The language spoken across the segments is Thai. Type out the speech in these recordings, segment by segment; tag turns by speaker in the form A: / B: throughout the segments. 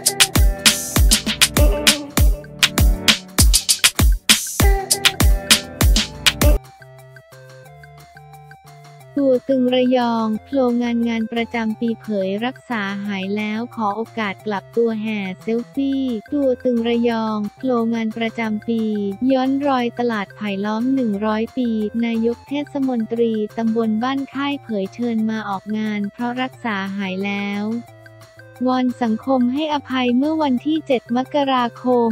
A: ตัวตึงระยองโผล่งานประจำปีเผยรักษาหายแล้วขอโอกาสกลับตัวแห่เซลฟี่ตัวตึงระยองโผล่งานประจำปีย้อนรอยตลาดไผ่ล้อม100 ปีนายกเทศมนตรีตำบลบ้านค่ายเผยเชิญมาออกงานเพราะรักษาหายแล้ววอนสังคมให้อภัยเมื่อวันที่7 มกราคม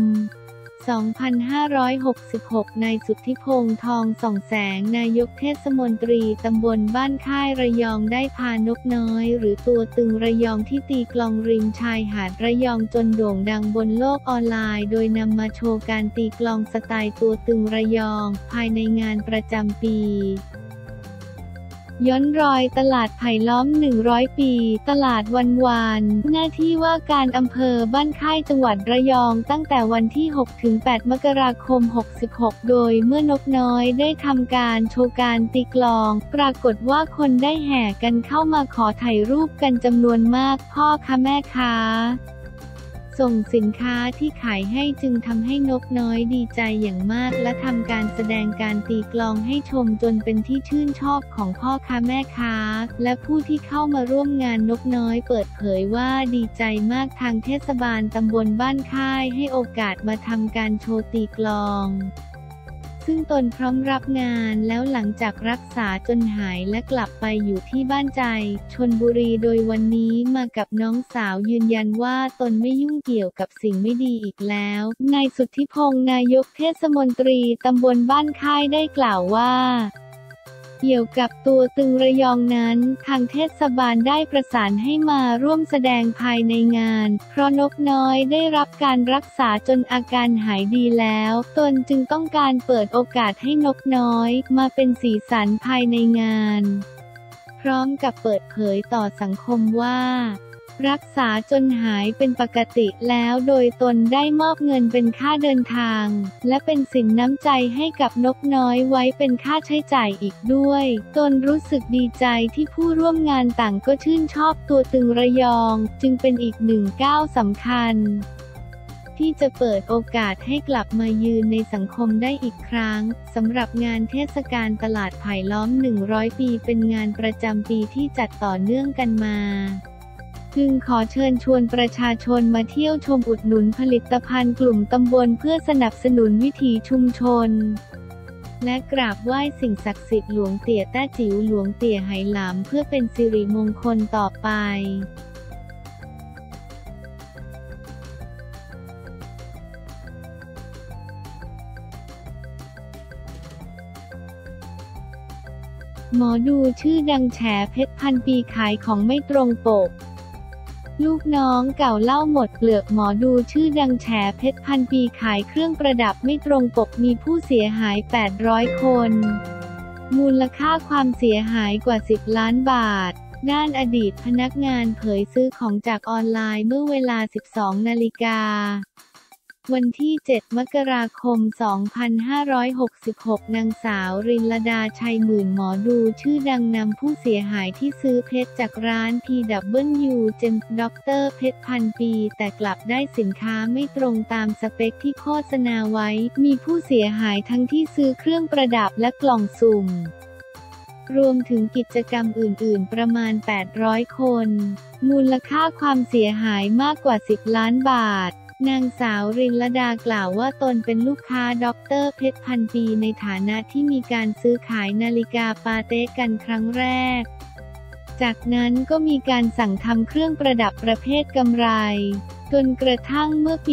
A: 2566 นายสุทธิพงษ์ทองส่องแสงนายกเทศมนตรีตำบลบ้านค่ายระยองได้พานกน้อยหรือตัวตึงระยองที่ตีกลองริมชายหาดระยองจนโด่งดังบนโลกออนไลน์โดยนำมาโชว์การตีกลองสไตล์ตัวตึงระยองภายในงานประจำปีย้อนรอยตลาดไผ่ล้อม100 ปีตลาดวันวานหน้าที่ว่าการอำเภอบ้านค่ายจังหวัดระยองตั้งแต่วันที่ 6-8 มกราคม 66 โดยเมื่อนกน้อยได้ทำการโชว์การตีกลองปรากฏว่าคนได้แห่กันเข้ามาขอถ่ายรูปกันจำนวนมากพ่อค้าแม่ค้าส่งสินค้าที่ขายให้จึงทำให้นกน้อยดีใจอย่างมากและทำการแสดงการตีกลองให้ชมจนเป็นที่ชื่นชอบของพ่อค้าแม่ค้าและผู้ที่เข้ามาร่วมงานนกน้อยเปิดเผยว่าดีใจมากทางเทศบาลตำบลบ้านค่ายให้โอกาสมาทำการโชว์ตีกลองซึ่งตนพร้อมรับงานแล้วหลังจากรักษาจนหายและกลับไปอยู่ที่บ้านใจชลบุรีโดยวันนี้มากับน้องสาวยืนยันว่าตนไม่ยุ่งเกี่ยวกับสิ่งไม่ดีอีกแล้วนายสุทธิพงษ์นายกเทศมนตรีตำบลบ้านค่ายได้กล่าวว่าเกี่ยวกับตัวตึงระยองนั้นทางเทศบาลได้ประสานให้มาร่วมแสดงภายในงานเพราะนกน้อยได้รับการรักษาจนอาการหายดีแล้วตนจึงต้องการเปิดโอกาสให้นกน้อยมาเป็นสีสันภายในงานพร้อมกับเปิดเผยต่อสังคมว่ารักษาจนหายเป็นปกติแล้วโดยตนได้มอบเงินเป็นค่าเดินทางและเป็นสินน้ำใจให้กับนกน้อยไว้เป็นค่าใช้จ่ายอีกด้วยตนรู้สึกดีใจที่ผู้ร่วมงานต่างก็ชื่นชอบตัวตึงระยองจึงเป็นอีกหนึ่งก้าวสำคัญที่จะเปิดโอกาสให้กลับมายืนในสังคมได้อีกครั้งสำหรับงานเทศกาลตลาดไผ่ล้อม100 ปีเป็นงานประจำปีที่จัดต่อเนื่องกันมาจึงขอเชิญชวนประชาชนมาเที่ยวชมอุดหนุนผลิตภัณฑ์กลุ่มตำบลเพื่อสนับสนุนวิถีชุมชนและกราบไหว้สิ่งศักดิ์สิทธิ์หลวงเตี่ยแต้จิ๋วหลวงเตี่ยไหหลำเพื่อเป็นสิริมงคลต่อไปหมอดูชื่อดังแฉเพชรพันปีขายของไม่ตรงปกลูกน้องเก่าเล่าหมดเปลือกหมอดูชื่อดังแฉเพชรพันปีขายเครื่องประดับไม่ตรงปกมีผู้เสียหาย800 คนมูลค่าความเสียหายกว่า10 ล้านบาทด้านอดีตพนักงานเผยซื้อของจากออนไลน์เมื่อเวลา 12 นาฬิกาวันที่ 7 มกราคม 2566 นางสาวรินลดาชัยหมื่นหมอดูชื่อดังนำผู้เสียหายที่ซื้อเพชรจากร้าน PW Gems ดร.เพชรพันปีแต่กลับได้สินค้าไม่ตรงตามสเปคที่โฆษณาไว้มีผู้เสียหายทั้งที่ซื้อเครื่องประดับและกล่องสุ่มรวมถึงกิจกรรมอื่นๆประมาณ800 คนมูลค่าความเสียหายมากกว่า10 ล้านบาทนางสาวรินลดากล่าวว่าตนเป็นลูกค้าดร.เพชรพันปีในฐานะที่มีการซื้อขายนาฬิกาปาเต้กันครั้งแรกจากนั้นก็มีการสั่งทำเครื่องประดับประเภทกำไรจนกระทั่งเมื่อปี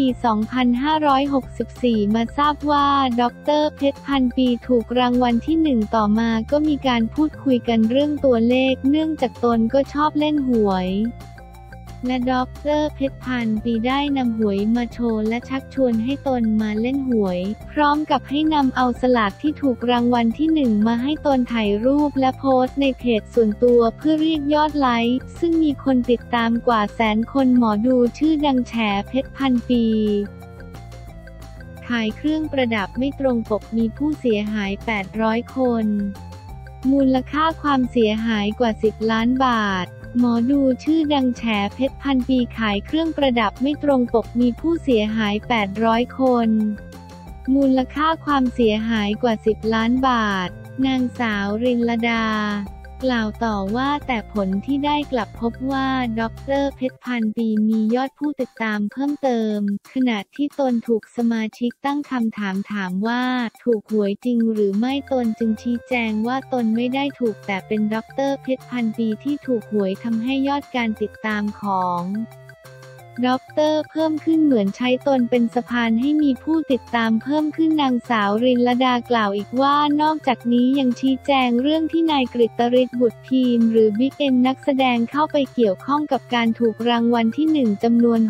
A: 2564 มาทราบว่าดร.เพชรพันปีถูกรางวัลที่1ต่อมาก็มีการพูดคุยกันเรื่องตัวเลขเนื่องจากตนก็ชอบเล่นหวยและดร.เพชรพันปีได้นำหวยมาโชว์และชักชวนให้ตนมาเล่นหวยพร้อมกับให้นำเอาสลากที่ถูกรางวัลที่1มาให้ตนถ่ายรูปและโพสต์ในเพจส่วนตัวเพื่อเรียกยอดไลค์ซึ่งมีคนติดตามกว่า100,000 คนหมอดูชื่อดังแฉเพชรพันปีขายเครื่องประดับไม่ตรงปกมีผู้เสียหาย800 คนมูลค่าความเสียหายกว่า10 ล้านบาทหมอดูชื่อดังแฉเพชรพันปีขายเครื่องประดับไม่ตรงปกมีผู้เสียหาย800 คนมูลค่าความเสียหายกว่า10 ล้านบาทนางสาวรินลดากล่าวต่อว่าแต่ผลที่ได้กลับพบว่าดร.เพชรพันปีมียอดผู้ติดตามเพิ่มเติมขณะที่ตนถูกสมาชิกตั้งคำถามว่าถูกหวยจริงหรือไม่ตนจึงชี้แจงว่าตนไม่ได้ถูกแต่เป็นดร.เพชรพันปีที่ถูกหวยทำให้ยอดการติดตามของด็อกเตอร์เพิ่มขึ้นเหมือนใช้ตนเป็นสะพานให้มีผู้ติดตามเพิ่มขึ้นนางสาวรินลดากล่าวอีกว่านอกจากนี้ยังชี้แจงเรื่องที่นายกฤตฤทธิ์บุตรพิมพ์หรือบิ๊กเอ็มนักแสดงเข้าไปเกี่ยวข้องกับการถูกรางวัลที่1จำนวน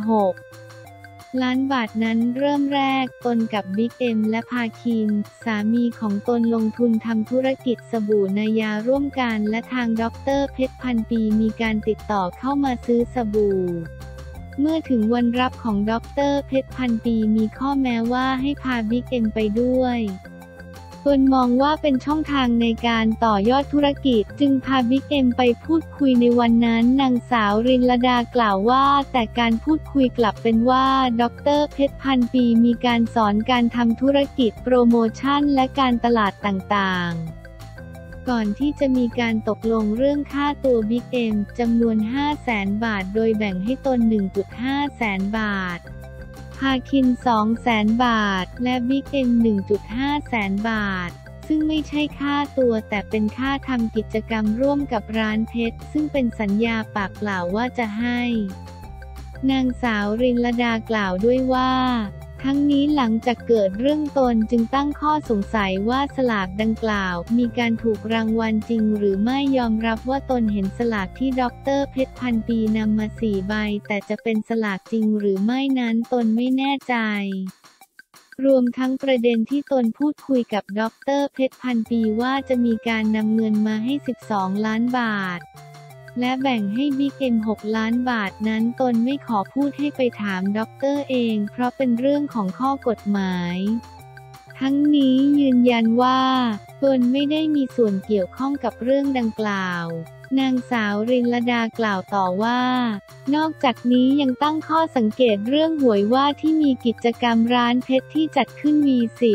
A: 6 ล้านบาทนั้นเริ่มแรกตนกับบิ๊กเอ็มและพาคินสามีของตนลงทุนทำธุรกิจสบู่นายาร่วมกันและทางดร.เพชรพันปีมีการติดต่อเข้ามาซื้อสบู่เมื่อถึงวันรับของดร.เพชรพันปีมีข้อแม้ว่าให้พาบิ๊กเอ็มไปด้วยตนมองว่าเป็นช่องทางในการต่อยอดธุรกิจจึงพาบิ๊กเอ็มไปพูดคุยในวันนั้นนางสาวรินลดากล่าวว่าแต่การพูดคุยกลับเป็นว่าดร.เพชรพันปีมีการสอนการทำธุรกิจโปรโมชั่นและการตลาดต่างๆก่อนที่จะมีการตกลงเรื่องค่าตัวบิ๊กเอ็มจำนวน 500,000 บาทโดยแบ่งให้ตน 1.5 แสนบาทพาคิน 200,000 บาทและบิ๊กเอ็ม 1.5 แสนบาทซึ่งไม่ใช่ค่าตัวแต่เป็นค่าทำกิจกรรมร่วมกับร้านเพชรซึ่งเป็นสัญญาปากเปล่าว่าจะให้นางสาวรินลดากล่าวด้วยว่าทั้งนี้หลังจากเกิดเรื่องตนจึงตั้งข้อสงสัยว่าสลากดังกล่าวมีการถูกรางวัลจริงหรือไม่ยอมรับว่าตนเห็นสลากที่ดร.เพชรพันปีนำมา4 ใบแต่จะเป็นสลากจริงหรือไม่นั้นตนไม่แน่ใจรวมทั้งประเด็นที่ตนพูดคุยกับดร.เพชรพันปีว่าจะมีการนำเงินมาให้12 ล้านบาทและแบ่งให้บิ๊กเอ็ม6 ล้านบาทนั้นตนไม่ขอพูดให้ไปถามด็อกเตอร์เองเพราะเป็นเรื่องของข้อกฎหมายทั้งนี้ยืนยันว่าตนไม่ได้มีส่วนเกี่ยวข้องกับเรื่องดังกล่าวนางสาวรินลดากล่าวต่อว่านอกจากนี้ยังตั้งข้อสังเกตเรื่องหวยว่าที่มีกิจกรรมร้านเพชรที่จัดขึ้นV10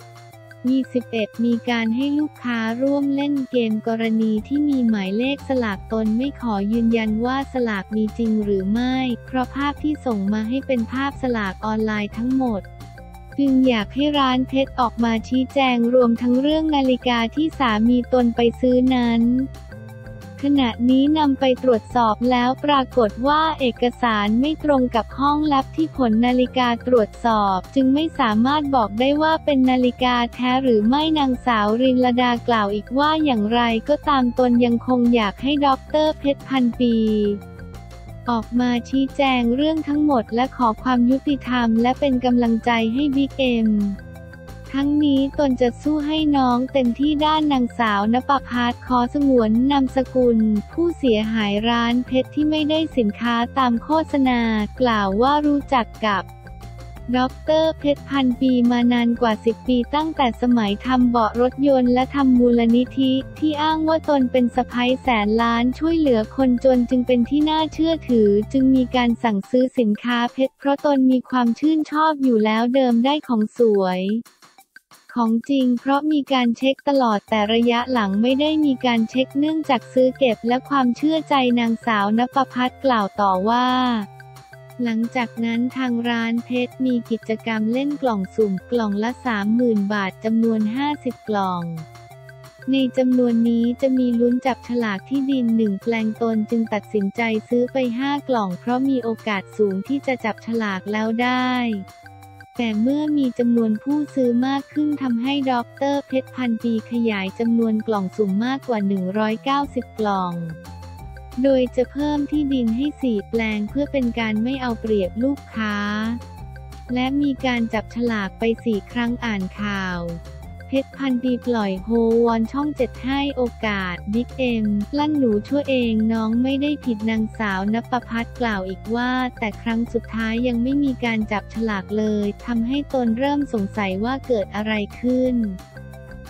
A: V11มีการให้ลูกค้าร่วมเล่นเกมกรณีที่มีหมายเลขสลากตนไม่ขอยืนยันว่าสลากมีจริงหรือไม่เพราะภาพที่ส่งมาให้เป็นภาพสลากออนไลน์ทั้งหมดจึงอยากให้ร้านเพชรออกมาชี้แจงรวมทั้งเรื่องนาฬิกาที่สามีตนไปซื้อนั้นขณะนี้นำไปตรวจสอบแล้วปรากฏว่าเอกสารไม่ตรงกับห้องแลบที่ผลนาฬิกาตรวจสอบจึงไม่สามารถบอกได้ว่าเป็นนาฬิกาแท้หรือไม่นางสาวรินลดากล่าวอีกว่าอย่างไรก็ตามตนยังคงอยากให้ดร.เพชรพันปีออกมาชี้แจงเรื่องทั้งหมดและขอความยุติธรรมและเป็นกำลังใจให้บิ๊กเอ็มทั้งนี้ตนจะสู้ให้น้องเต็มที่ด้านนางสาวนภภัสขอสงวนนามสกุลผู้เสียหายร้านเพชรที่ไม่ได้สินค้าตามโฆษณากล่าวว่ารู้จักกับดร.เพชรพันปีมานานกว่า10 ปีตั้งแต่สมัยทำเบาะรถยนต์และทำมูลนิธิที่อ้างว่าตนเป็นสะใภ้แสนล้านช่วยเหลือคนจนจึงเป็นที่น่าเชื่อถือจึงมีการสั่งซื้อสินค้าเพชรเพราะตนมีความชื่นชอบอยู่แล้วเดิมได้ของสวยของจริงเพราะมีการเช็คตลอดแต่ระยะหลังไม่ได้มีการเช็คเนื่องจากซื้อเก็บและความเชื่อใจนางสาวนภภัสกล่าวต่อว่าหลังจากนั้นทางร้านเพชรมีกิจกรรมเล่นกล่องสุ่มกล่องละ 30,000 บาทจำนวน50 กล่องในจำนวนนี้จะมีลุ้นจับฉลากที่ดิน1 แปลงตนจึงตัดสินใจซื้อไป5 กล่องเพราะมีโอกาสสูงที่จะจับฉลากแล้วได้แต่เมื่อมีจำนวนผู้ซื้อมากขึ้นทำให้ดร.เพชรพันปีขยายจำนวนกล่องสุ่มมากกว่า190 กล่องโดยจะเพิ่มที่ดินให้4 แปลงเพื่อเป็นการไม่เอาเปรียบลูกค้าและมีการจับฉลากไป4 ครั้งอ่านข่าวเพชรพันปีปล่อยโฮวอนช่อง7ให้โอกาสบิ๊กเอ็มลั่นหนูชั่วเองน้องไม่ได้ผิดนางสาวนภภัสกล่าวอีกว่าแต่ครั้งสุดท้ายยังไม่มีการจับฉลากเลยทำให้ตนเริ่มสงสัยว่าเกิดอะไรขึ้น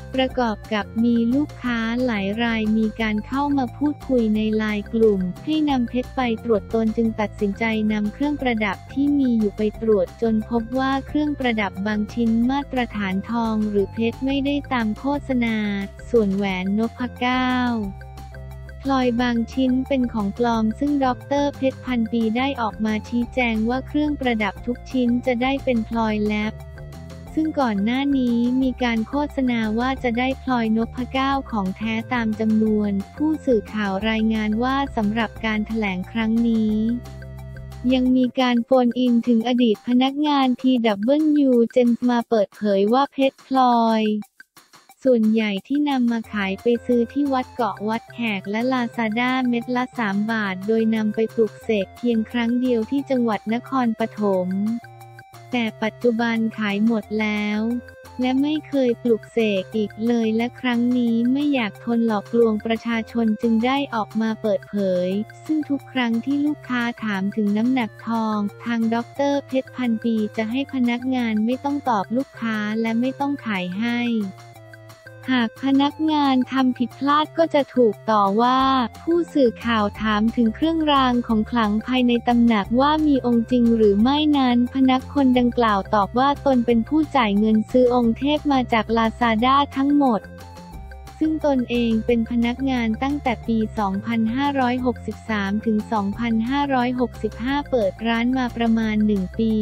A: ประกอบกับมีลูกค้าหลายรายมีการเข้ามาพูดคุยในไลน์กลุ่มให้นำเพชรไปตรวจตนจึงตัดสินใจนำเครื่องประดับที่มีอยู่ไปตรวจจนพบว่าเครื่องประดับบางชิ้นมาตรฐานทองหรือเพชรไม่ได้ตามโฆษณาส่วนแหวนนพเก้าพลอยบางชิ้นเป็นของปลอมซึ่งดร.เพชรพันปีได้ออกมาชี้แจงว่าเครื่องประดับทุกชิ้นจะได้เป็นพลอยแลบซึ่งก่อนหน้านี้มีการโฆษณาว่าจะได้พลอยนพเก้าของแท้ตามจำนวนผู้สื่อข่าวรายงานว่าสำหรับการแถลงครั้งนี้ยังมีการโฟนอินถึงอดีตพนักงาน TW Gems มาเปิดเผยว่าเพชรพลอยส่วนใหญ่ที่นำมาขายไปซื้อที่วัดเกาะวัดแขกและลาซาด้าเม็ดละ3 บาทโดยนำไปปลูกเสกเพียงครั้งเดียวที่จังหวัดนครปฐมแต่ปัจจุบันขายหมดแล้วและไม่เคยปลุกเสกอีกเลยและครั้งนี้ไม่อยากทนหลอกลวงประชาชนจึงได้ออกมาเปิดเผยซึ่งทุกครั้งที่ลูกค้าถามถึงน้ำหนักทองทางดร.เพชรพันปีจะให้พนักงานไม่ต้องตอบลูกค้าและไม่ต้องขายให้หากพนักงานทำผิดพลาดก็จะถูกต่อว่าผู้สื่อข่าวถามถึงเครื่องรางของขลังภายในตำหนักว่ามีองค์จริงหรือไม่นั้นพนักคนดังกล่าวตอบว่าตนเป็นผู้จ่ายเงินซื้อองค์เทพมาจากลาซาด้าทั้งหมดซึ่งตนเองเป็นพนักงานตั้งแต่ปี 2563 ถึง 2565 เปิดร้านมาประมาณ 1 ปี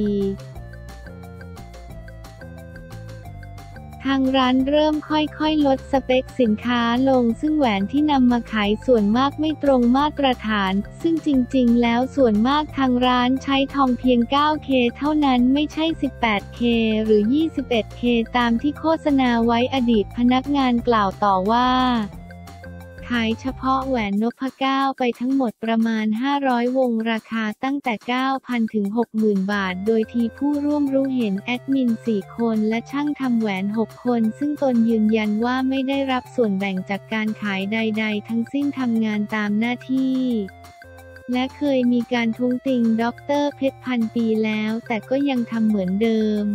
A: ทางร้านเริ่มค่อยๆลดสเปคสินค้าลงซึ่งแหวนที่นำมาขายส่วนมากไม่ตรงมาตรฐานซึ่งจริงๆแล้วส่วนมากทางร้านใช้ทองเพียง 9K เท่านั้นไม่ใช่ 18K หรือ 21K ตามที่โฆษณาไว้อดีตพนักงานกล่าวต่อว่าขายเฉพาะแหวนนพเก้าไปทั้งหมดประมาณ500 วงราคาตั้งแต่ 9,000 ถึง 60,000 บาทโดยทีผู้ร่วมรู้เห็นแอดมิน 4 คนและช่างทำแหวน 6 คนซึ่งตนยืนยันว่าไม่ได้รับส่วนแบ่งจากการขายใดๆทั้งสิ้นทำงานตามหน้าที่และเคยมีการท้วงติงดร.เพชรพันปีแล้วแต่ก็ยังทำเหมือนเดิม